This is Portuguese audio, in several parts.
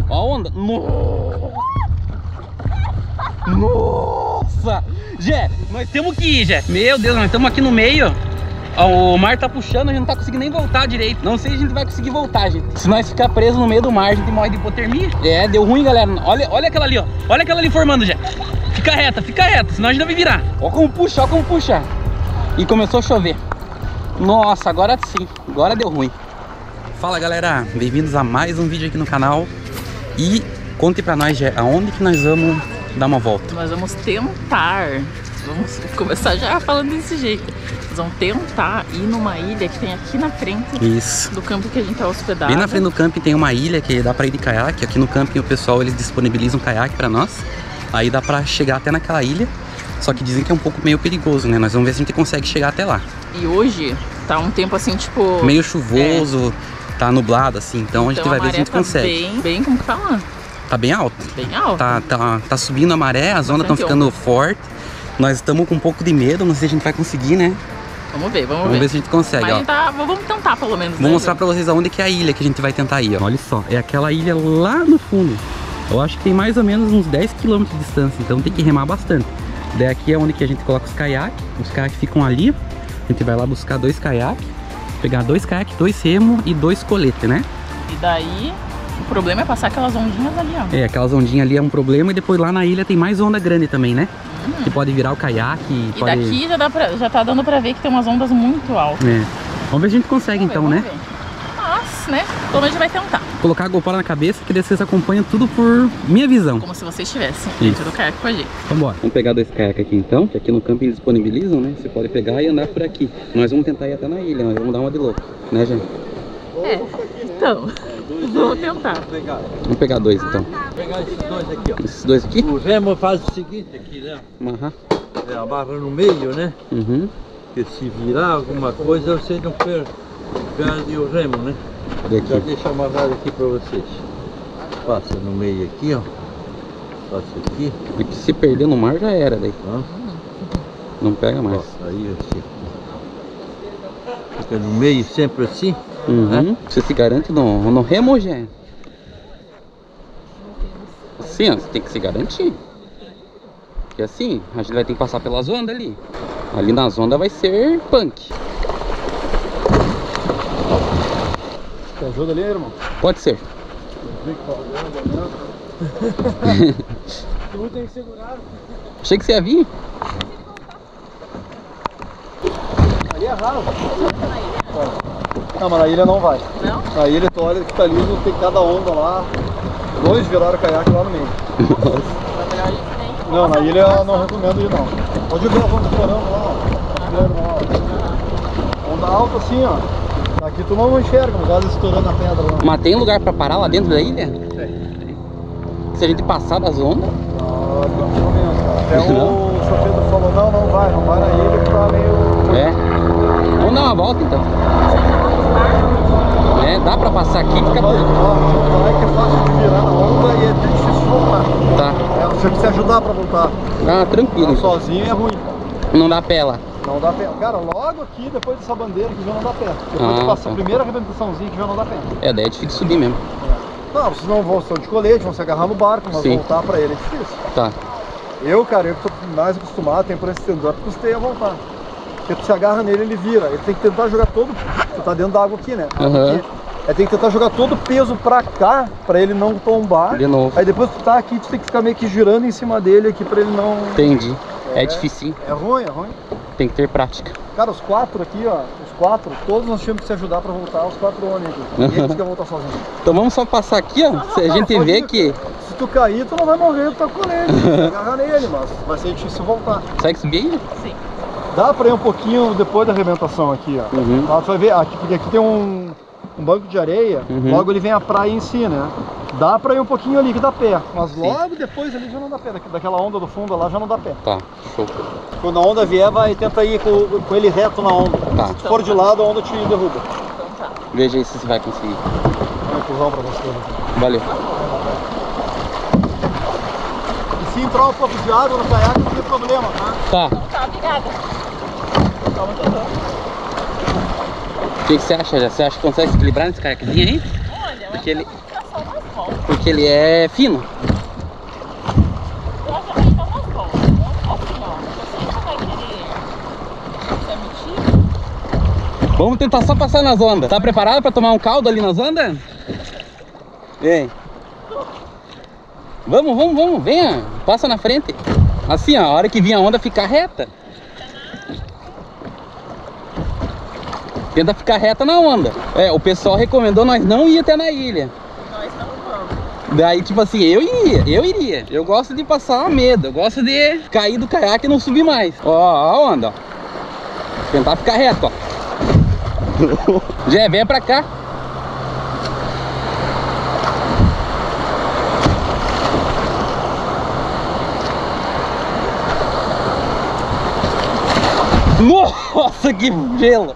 Ó a onda. Nossa! Jé, nós temos que ir, Jé. Meu Deus, nós estamos aqui no meio. Ó, o mar tá puxando, a gente não tá conseguindo nem voltar direito. Não sei se a gente vai conseguir voltar, gente. Se nós ficar preso no meio do mar, a gente morre de hipotermia. É, deu ruim, galera. Olha aquela ali, ó. Olha aquela ali formando, Jé. Fica reta, senão a gente não vai virar. Ó como puxa, ó como puxa. E começou a chover. Nossa, agora sim. Agora deu ruim. Fala, galera. Bem-vindos a mais um vídeo aqui no canal. E conte pra nós, Jé, aonde que nós vamos dar uma volta? Nós vamos tentar. Vamos começar já falando desse jeito. Nós vamos tentar ir numa ilha que tem aqui na frente. Isso. Do campo que a gente tá hospedado. Bem na frente do camping tem uma ilha que dá pra ir de caiaque. Aqui no camping o pessoal, eles disponibilizam caiaque pra nós. Aí dá pra chegar até naquela ilha. Só que dizem que é um pouco meio perigoso, né? Nós vamos ver se a gente consegue chegar até lá. E hoje tá um tempo assim, tipo... meio chuvoso, tá nublado assim. Então a gente vai ver se a gente consegue. Bem, como que fala? Tá bem alto. Bem alto. Tá subindo a maré, as ondas estão ficando fortes. Nós estamos com um pouco de medo, não sei se a gente vai conseguir, né? Vamos ver. Vamos ver se a gente consegue, ó. Vamos tentar pelo menos. Vou mostrar pra vocês aonde que é a ilha que a gente vai tentar ir, ó. Olha só, é aquela ilha lá no fundo. Eu acho que tem mais ou menos uns 10 km de distância, então tem que remar bastante. Daí aqui é onde que a gente coloca os caiaques ficam ali. A gente vai lá buscar 2 caiaques, pegar 2 caiaques, 2 remos e 2 coletes, né? E daí, o problema é passar aquelas ondinhas ali, ó. É, aquelas ondinhas ali é um problema e depois lá na ilha tem mais onda grande também, né? Que pode virar o caiaque. E pode... daqui já tá dando pra ver que tem umas ondas muito altas. É. Vamos ver se a gente consegue então, né? Ver. Mas, né, pelo menos a gente vai tentar. Colocar a GoPro na cabeça, que daí vocês acompanham tudo por minha visão. Como se vocês estivessem dentro do caiaque com a gente. Vambora. Vamos pegar 2 caiaques aqui então, que aqui no camping eles disponibilizam, né? Você pode pegar e andar por aqui. Nós vamos tentar ir até na ilha, nós vamos dar uma de louco, né, gente? É, então, vamos tentar. Vamos pegar 2 então. Vou pegar esses 2 aqui, ó. Esses 2 aqui? O remo faz o seguinte aqui, né? Aham. É a barra no meio, né? Uhum. Porque se virar alguma coisa, você não perde o remo, né? Já Aqui. deixa amarrado aqui pra vocês. Passa no meio aqui, ó. Passa aqui. Porque se perder no mar já era daí. Ó. Não pega mais. Ó, aí assim. Fica no meio sempre assim. Uhum. Você se garante no remo, já? Assim, ó, você tem que se garantir. Porque assim, a gente vai ter que passar pelas ondas ali. Ali nas ondas vai ser punk. Te ajuda ali, irmão? Pode ser. Tu tem que segurar. Achei que você ia vir. Ali é raro. Não, mas na ilha não vai. Não? Na ilha tu olha que tá ali, tem cada onda lá. 2 viraram o caiaque lá no meio. Não, na ilha eu não recomendo ir não. Pode ver as ondas estourando lá, ó. Onda alta assim, ó. Aqui tu não enxerga, mas elas estourando a pedra lá. Mas tem lugar pra parar lá dentro da ilha? Se a gente passar das ondas? Até o Sofedo falou, não vai na ilha que tá meio... É. Vamos dar uma volta então. É, dá pra passar aqui e ficar por... É que é fácil de virar na onda e é difícil de voltar. Tá. É, você precisa se ajudar pra voltar. Ah, tranquilo. Então, sozinho é ruim. Não dá pé lá. Não dá pé. Cara, logo aqui, depois dessa bandeira que já não dá pé. Depois que passa a primeira arrebentaçãozinha que já não dá pé. É, daí é difícil subir mesmo. Não, vocês não vão ser de colete, vão se agarrar no barco, mas Sim. voltar pra ele é difícil. Tá. Eu que tô mais acostumado, tenho por esse tendor, custei a voltar. Porque tu se agarra nele, ele vira. Ele tem que tentar jogar todo... Tu tá dentro da água aqui, né? Aham. Aí tem que tentar jogar todo o peso pra cá, pra ele não tombar. De novo. Aí depois tu tá aqui, tu tem que ficar meio que girando em cima dele aqui pra ele não... Entendi. É difícil. É ruim, é ruim. Tem que ter prática. Cara, os 4 aqui, ó, todos nós tínhamos que se ajudar pra voltar, os 4 homens aqui. Ninguém conseguia voltar sozinho. Então vamos só passar aqui, ó. Se a gente vê que... Se tu cair, tu não vai morrer, tu tá com ele. Tu agarra nele, mas vai ser difícil voltar. Consegue subir aí? Sim. Dá pra ir um pouquinho depois da arrebentação aqui, ó. Uhum. Lá tu vai ver, aqui, porque aqui tem um banco de areia, logo ele vem a praia em si, né? Dá pra ir um pouquinho ali que dá pé, mas logo depois ali já não dá pé, daquela onda do fundo lá já não dá pé. Tá, show. Quando a onda vier, tenta ir com ele reto na onda. Tá. Se for de lado, a onda te derruba. Então tá. Veja aí se você vai conseguir. Vou empurrar pra você. Valeu. E se entrar um pouco de água no caiaque, não tem problema, tá? Tá. Tá, obrigada. Calma que eu tô. O que você acha, já? Você acha que consegue se equilibrar nesse caiaquezinho aí? Olha, Porque ele... só umas voltas. porque ele é fino. Eu acho que vai dar umas voltas. Assim, ó. Você não vai querer se emitir. Vamos tentar só passar nas ondas. Tá preparado pra tomar um caldo ali nas ondas? Vem. Vamos, venha. Passa na frente. Assim, ó, a hora que vir a onda ficar reta. Tenta ficar reta na onda. É, o pessoal recomendou nós não ir até na ilha. Nós não vamos. Daí, tipo assim, eu iria. Eu gosto de passar medo. Eu gosto de cair do caiaque e não subir mais. Ó a onda, ó. Tentar ficar reto, ó. Jé, vem pra cá. Nossa, que gelo!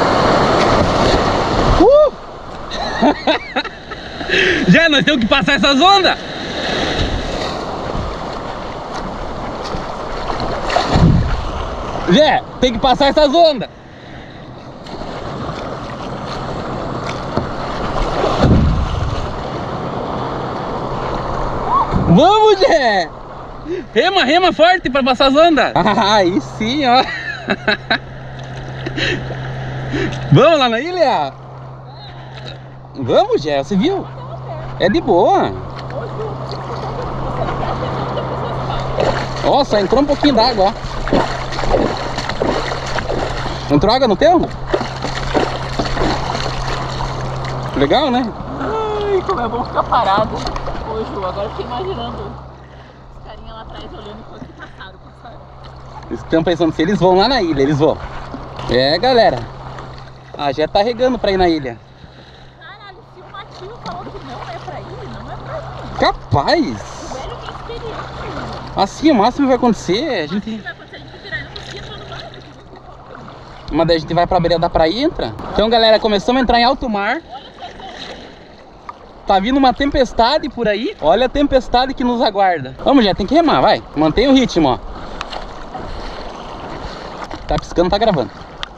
Já, nós temos que passar essas ondas! Já, tem que passar essas ondas! Vamos, Jé! Rema forte pra passar as ondas! Aí sim, ó! Vamos lá na ilha? Vamos, Jé, você viu? É de boa. Ó, só entrou um pouquinho d'água, ó. Entrou água no teu? Legal, né? Ai, como é bom ficar parado. Ô, Ju, agora eu fiquei imaginando os carinha lá atrás olhando enquanto passaram. Eles estão pensando se eles vão lá na ilha, eles vão. É, galera. A Jé tá regando pra ir na ilha. Caralho, se o Matinho falou que não é pra ir, não é pra ir. Capaz! O velho tem experiência. Assim, o máximo que vai acontecer, a gente... O que vai acontecer? A gente virar e não conseguir entrar no barco. Mas daí a gente vai pra beira da praia e entra. Então, galera, começamos a entrar em alto mar. Tá vindo uma tempestade por aí. Olha a tempestade que nos aguarda. Vamos, Jé, tem que remar, vai. Mantenha o ritmo, ó. Tá piscando, tá gravando.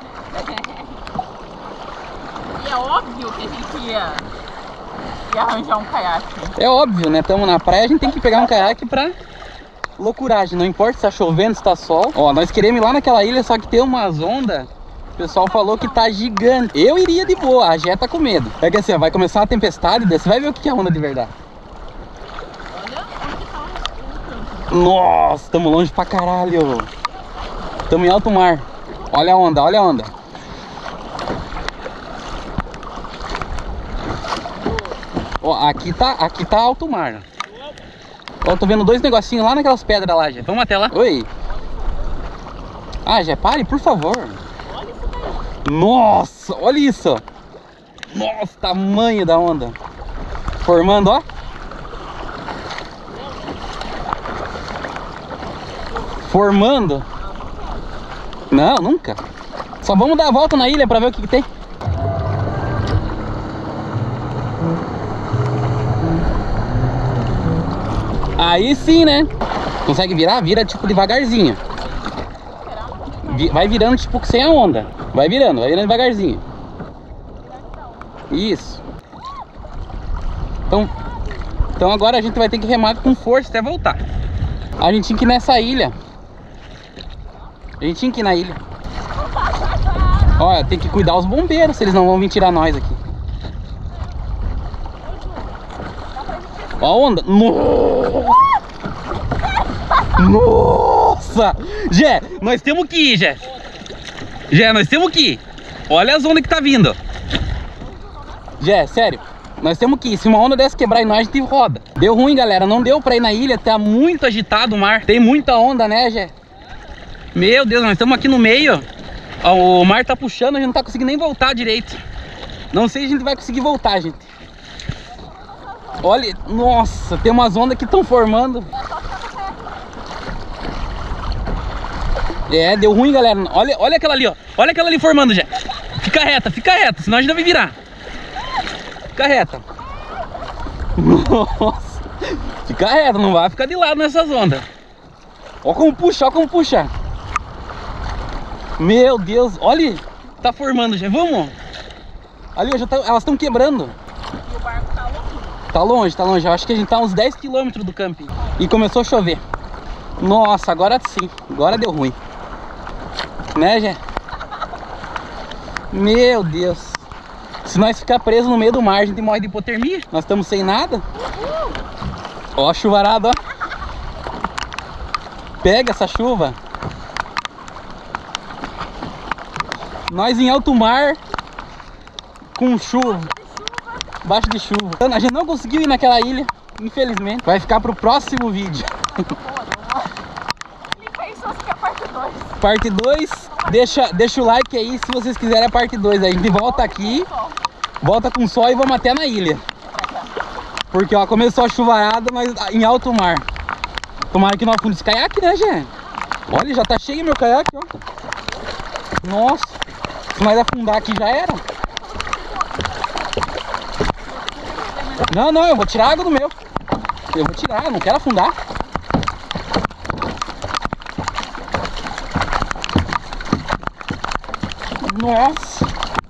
E é óbvio que a gente ia arranjar um caiaque. É óbvio, né? Estamos na praia, a gente tem que pegar um caiaque pra loucuragem. Não importa se tá chovendo, se tá sol. Ó, nós queremos ir lá naquela ilha, só que tem umas ondas. O pessoal falou que tá gigante. Eu iria de boa, a Jé tá com medo. É que assim, ó, vai começar uma tempestade, daí você vai ver o que é onda de verdade. Olha onde tá o campo. Nossa, estamos longe pra caralho. Estamos em alto mar. Olha a onda, olha a onda. Ó, aqui tá alto mar. Ó, tô vendo dois negocinhos lá naquelas pedras lá, Jé. Vamos até lá. Oi. Ah, Jé, pare, por favor. Olha isso daí. Nossa, olha isso. Nossa, tamanho da onda. Formando, ó. Formando. Não, nunca. Só vamos dar a volta na ilha pra ver o que tem. Aí sim, né? Consegue virar? Vira tipo devagarzinho. Vai virando tipo sem a onda. Vai virando devagarzinho. Isso. Então agora a gente vai ter que remar com força até voltar. A gente tinha que ir nessa ilha. A gente tinha que ir na ilha. Olha, tem que cuidar os bombeiros, se eles não vão vir tirar nós aqui. Ó a onda. Nossa! Jé, nós temos que ir, Jé. Jé, nós temos que ir. Olha as ondas que tá vindo. Jé, sério. Nós temos que ir. Se uma onda dessa quebrar em nós, a gente roda. Deu ruim, galera. Não deu pra ir na ilha. Tá muito agitado o mar. Tem muita onda, né, Jé? Meu Deus, nós estamos aqui no meio. Ó, o mar tá puxando, a gente não tá conseguindo nem voltar direito. Não sei se a gente vai conseguir voltar, gente. Olha, nossa, tem umas ondas que estão formando. É, deu ruim, galera. Olha aquela ali, ó. Olha aquela ali formando já. Fica reta, senão a gente vai virar. Fica reta. Nossa. Fica reta, não vai ficar de lado nessas ondas. Ó como puxa, ó como puxa. Meu Deus, olha. Tá formando já, vamos. Ali, ó, já tá, elas estão quebrando. E o barco tá louco. Tá longe, tá longe. Eu acho que a gente tá uns 10 km do camping. E começou a chover. Nossa, agora sim. Agora deu ruim. Né, Gé? Meu Deus. Se nós ficar presos no meio do mar, a gente morre de hipotermia. Nós estamos sem nada. Ó a chuvarada, ó. Pega essa chuva. Nós em alto mar com chuva. Baixo de chuva. A gente não conseguiu ir naquela ilha, infelizmente. Vai ficar pro próximo vídeo. Parte 2. Deixa o like aí se vocês quiserem a parte 2. A gente volta aqui, volta com sol e vamos até na ilha. Porque ó, começou a chuvarada, nós em alto mar. Tomara que não afunde esse caiaque, né, gente? Olha, já tá cheio meu caiaque, ó. Nossa, se nós afundar aqui já era. Não, eu vou tirar a água do meu. Eu vou tirar, não quero afundar. Nossa.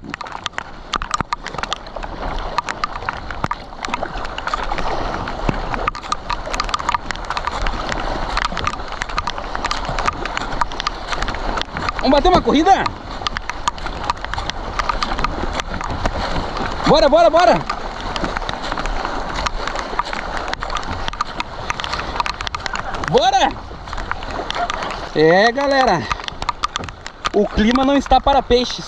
Vamos bater uma corrida? Bora, bora, bora! Bora! É, galera, o clima não está para peixes.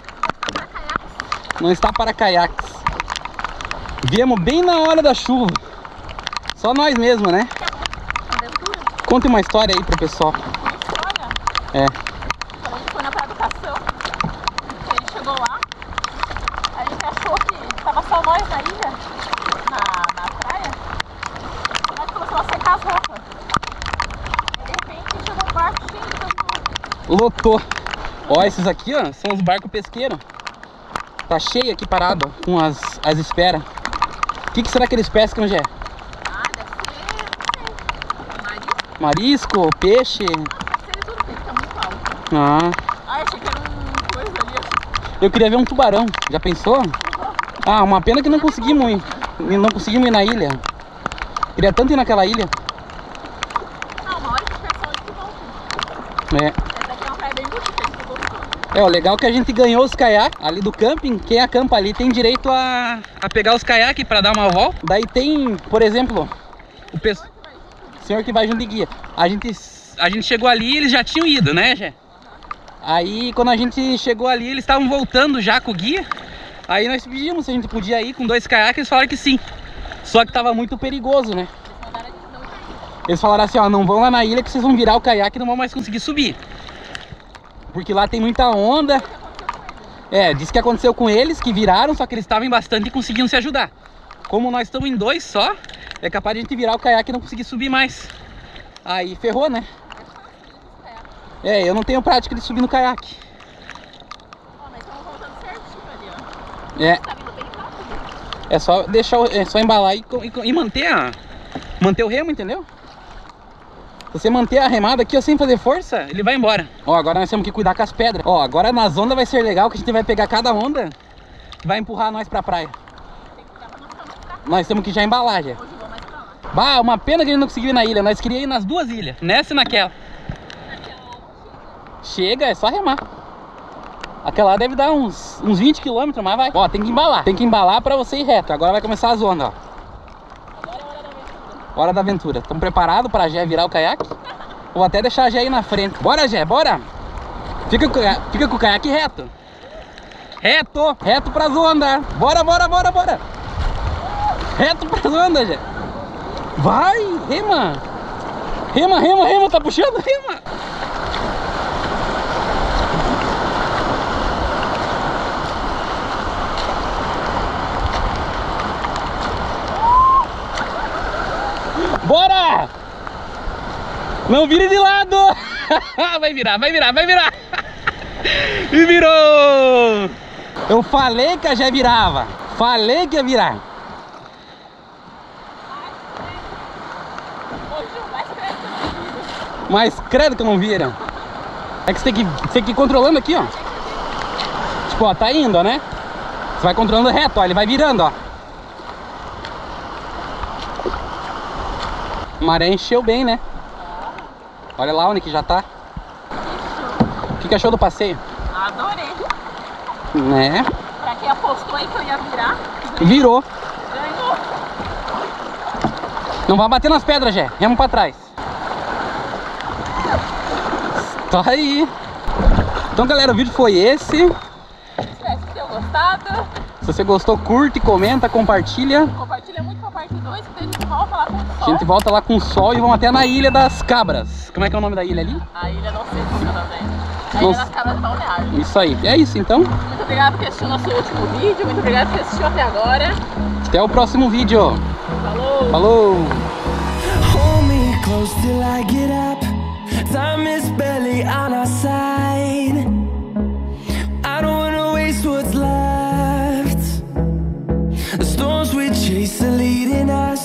Não está para caiaques. Viemos bem na hora da chuva. Só nós mesmos, né? Conte uma história aí pro pessoal. É. Quando a gente foi na Praia do Cação, a gente chegou lá, a gente achou que tava só nós na ilha, na praia, e nós começamos a secar as roupas. E de repente chegou um barco cheio de pessoas. Lotou. Ó, esses aqui, ó, são os barcos pesqueiros. Tá cheio aqui parado, ó, com as esperas. O que será que eles pescam, Gé? Ah, deve ser, marisco. Marisco, peixe. Deve ser tudo, porque tá muito alto. Ah, Ah, achei que era coisa ali. eu queria ver um tubarão. Já pensou? Ah, uma pena que não conseguimos ir. Não conseguimos ir na ilha. Queria tanto ir naquela ilha. Ah, uma hora que ficar só de volta. É. Essa daqui é uma praia bem bonita, a gente ficou gostando. É, o legal é que a gente ganhou os caiaques ali do camping. Quem acampa ali tem direito a pegar os caiaques para dar uma volta. Daí tem, por exemplo, o senhor que vai junto de guia. A gente chegou ali e eles já tinham ido, né, Gé? Aí quando a gente chegou ali, eles estavam voltando já com o guia. Aí nós pedimos se a gente podia ir com 2 caiaques, eles falaram que sim. Só que tava muito perigoso, né? Eles falaram assim, ó, não vão lá na ilha que vocês vão virar o caiaque e não vão mais conseguir subir. Porque lá tem muita onda. É, disse que aconteceu com eles, que viraram, só que eles estavam em bastante e conseguiam se ajudar. Como nós estamos em 2 só, é capaz de a gente virar o caiaque e não conseguir subir mais. Aí ferrou, né? É, eu não tenho prática de subir no caiaque. Ó, mas estamos voltando certinho ali, ó. É, Tá vindo bem rápido. é só deixar, é só embalar e manter o remo, entendeu? Se você manter a remada aqui, ó, sem fazer força, ele vai embora. Ó, agora nós temos que cuidar com as pedras. Ó, agora nas ondas vai ser legal que a gente vai pegar cada onda e vai empurrar nós pra praia. Tem que cuidar pra não ficar muito fraco. Nós temos que já embalar, já. Hoje eu vou mais pra lá. Bah, uma pena que a gente não conseguiu ir na ilha. Nós queríamos ir nas 2 ilhas, nessa e naquela. Chega, é só remar. Aquela lá deve dar uns 20 km, mas vai. Ó, tem que embalar. Tem que embalar pra você ir reto. Agora vai começar as ondas, ó. Agora é hora da aventura. Hora da aventura. Estamos preparados pra Gé virar o caiaque? Vou até deixar a Gé aí na frente. Bora, Gé, bora! Fica com o caiaque reto. Reto! Reto pras ondas. Bora, bora, bora, bora! Reto pras ondas, Gé. Vai, rema! Rema, rema, rema, tá puxando, rema! Bora! Não vire de lado! Vai virar, vai virar, vai virar! E virou! Eu falei que a Gé virava. Falei que ia virar. Hoje o mais credo. Mas credo que não viram. É que você tem que ir controlando aqui, ó. Tipo, ó, tá indo, ó, né? Você vai controlando reto, ó. Ele vai virando, ó. A maré encheu bem, né? Olha lá onde que já tá. O que achou do passeio? Adorei. Né? Pra quem apostou aí que eu ia virar, Virou. ganhou. Não vai bater nas pedras, Jé. Remo pra trás. Tá aí. Então, galera, o vídeo foi esse. Espero que tenham gostado. Se você gostou, curte, comenta, compartilha. Compartilha muito com a parte 2, que daí a gente volta lá com o A sol. gente volta lá com o sol e vamos até na Ilha das Cabras. Como é que é o nome da ilha ali? A ilha não sei como é o nome da ilha. A Não ilha das cabras de balneário. Isso aí. É isso, então. Muito obrigado por assistir o nosso último vídeo. Muito obrigado por assistir até agora. Até o próximo vídeo. Falou! Falou! Hold me close till I get up. Time is barely on our side. I don't wanna waste what's left. The storms we chase are leading us.